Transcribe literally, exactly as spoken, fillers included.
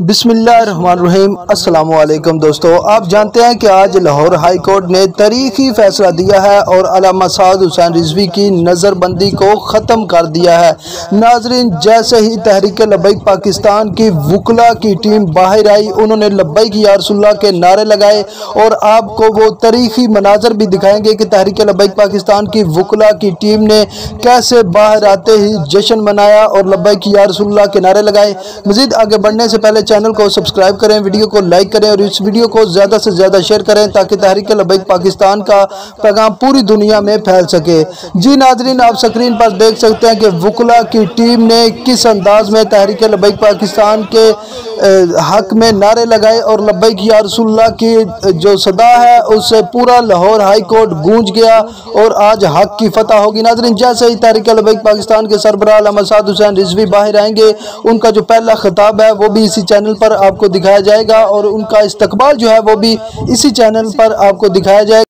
बिस्मिल्लाहिर्रहमानिर्रहीम। अस्सलामु अलैकुम दोस्तों, आप जानते हैं कि आज लाहौर हाई कोर्ट ने तारीखी फैसला दिया है और अल्लामा साद हुसैन रिजवी की नज़रबंदी को ख़त्म कर दिया है। नाजरीन, जैसे ही तहरीक लब्बैक पाकिस्तान की वकला की टीम बाहर आई, उन्होंने लब्बैक या रसूलुल्लाह के नारे लगाए और आपको वो तारीखी मनाजर भी दिखाएंगे कि तहरीक लब्बैक पाकिस्तान की वकला की टीम ने कैसे बाहर आते ही जश्न मनाया और लब्बैक या रसूलुल्लाह के नारे लगाए। मज़ीद आगे बढ़ने से पहले चैनल को सब्सक्राइब करें, वीडियो को लाइक करें और इस वीडियो को ज़्यादा से ज़्यादा शेयर करें ताकि तहरीक लब्बैक पाकिस्तान का पैगाम पूरी दुनिया में फैल सके। जी नाजरीन, आप स्क्रीन पर देख सकते हैं कि वकला की टीम ने किस अंदाज में तहरीक लब्बैक पाकिस्तान के हक में नारे लगाए और लब्बैक या रसूलुल्लाह की जो सदा है उससे पूरा लाहौर हाई कोर्ट गूंज गया और आज हक की फतह होगी। नाजरीन, जैसे ही तहरीक लब्बैक पाकिस्तान के सरबराह अल्लामा साद हुसैन रिजवी बाहर आएंगे, उनका जो पहला खिताब है वो भी इसी चैनल पर आपको दिखाया जाएगा और उनका इस्तकबाल जो है वो भी इसी चैनल पर आपको दिखाया जाएगा।